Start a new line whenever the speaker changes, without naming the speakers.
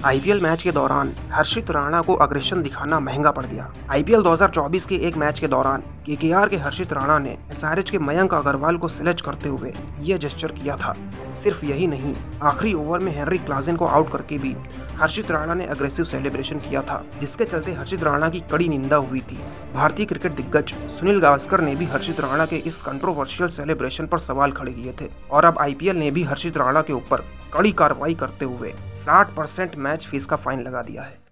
IPL match के दौरान हर्षित राणा को अग्रेशन दिखाना महंगा पड़ गया। आईपीएल 2024 के एक मैच के दौरान केकेआर के हर्षित राणा ने एसआरएच के मयंक अग्रवाल को स्लेज करते हुए यह जेस्चर किया था। सिर्फ यही नहीं, आखिरी ओवर में हेनरी क्लासेन को आउट करके भी हर्षित राणा ने अग्रेसिव सेलिब्रेशन किया था, जिसके चलते हर्षित राणा की कड़ी निंदा हुई थी। भारतीय क्रिकेट दिग्गज सुनील गावस्कर ने भी हर्षित राणा के इस कंट्रोवर्शियल सेलिब्रेशन पर सवाल खड़े किए थे और अब आईपीएल ने भी हर्षित राणा के ऊपर कड़ी कार्रवाई करते हुए 60% मैच फीस का फाइन लगा दिया है।